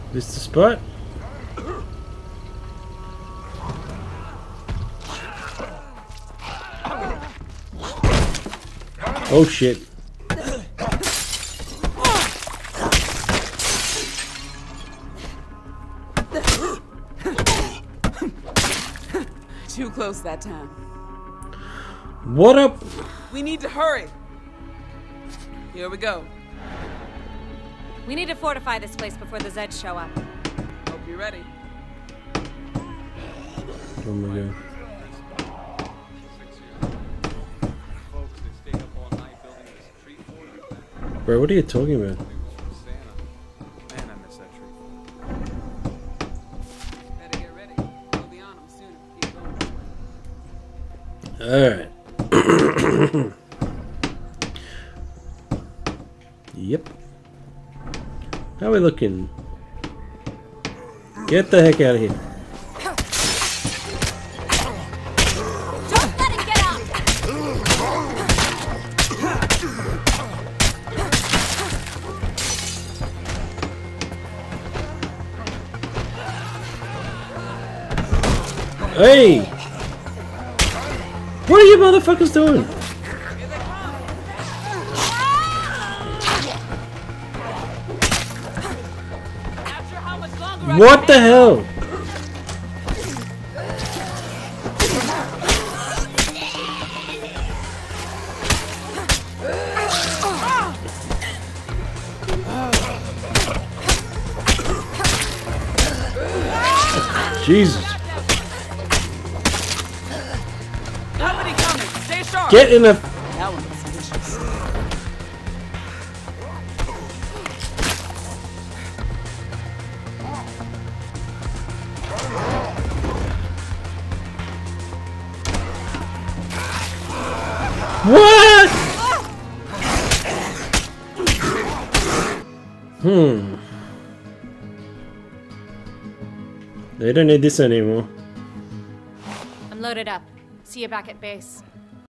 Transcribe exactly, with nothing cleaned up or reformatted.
This the spot? Oh shit. Too close that time. What up? We need to hurry. Here we go. We need to fortify this place before the Zeds show up. Hope you're ready. Oh my god. Bro, what are you talking about? Man, I miss that tree. Better get ready. We'll be on them soon if we keep going. Alright. Yep. How are we looking? Get the heck out of here. Don't let it get out! Hey! What are you motherfuckers doing? What the hell? Jesus. Company coming. Stay sharp. Get in the... That one looks vicious. What? Hmm. They don't need this anymore. I'm loaded up. See you back at base.